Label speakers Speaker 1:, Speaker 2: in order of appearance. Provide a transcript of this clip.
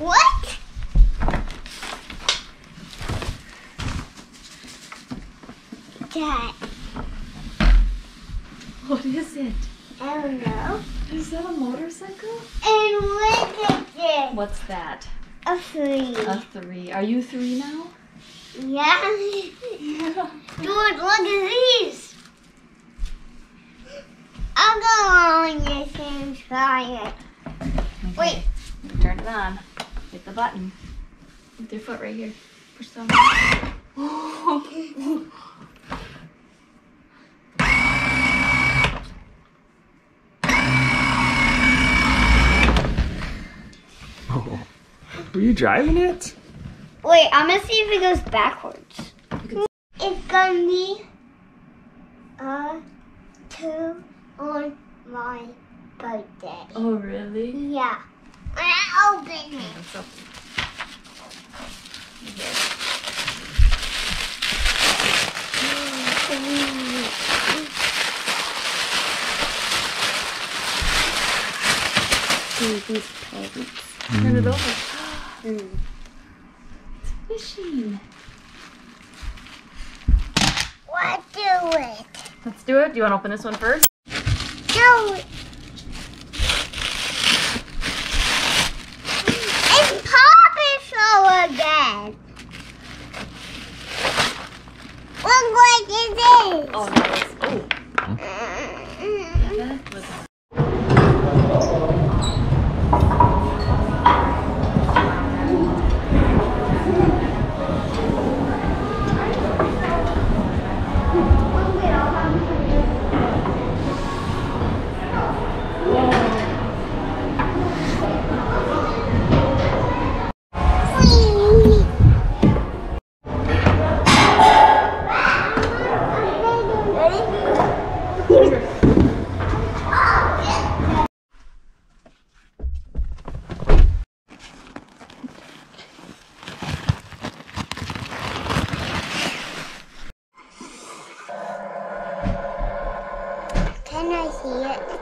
Speaker 1: What? Dad.
Speaker 2: What is it?
Speaker 1: I don't know.
Speaker 2: Is that a motorcycle?
Speaker 1: And look at this.
Speaker 2: What's that?
Speaker 1: A 3.
Speaker 2: A 3. Are you 3 now?
Speaker 1: Yeah. George, look at these. I'll go on this and try it.
Speaker 2: Okay.
Speaker 1: Wait.
Speaker 2: Turn it on. Hit the button. With your foot right here. Push the
Speaker 3: Oh. Were you driving it?
Speaker 1: Wait, I'm gonna see if it goes backwards. It's gonna be 2 on my birthday.
Speaker 2: Oh, really?
Speaker 1: Yeah. I'll open it.
Speaker 2: Let's open
Speaker 1: These pants.
Speaker 2: Turn it over. It's fishing.
Speaker 1: What do it?
Speaker 2: Let's do it. Do you want to open this one first?
Speaker 1: Do it. It's Paw Patrol again. Look like it is.
Speaker 2: Oh, no. Oh. That was
Speaker 1: Can I see it?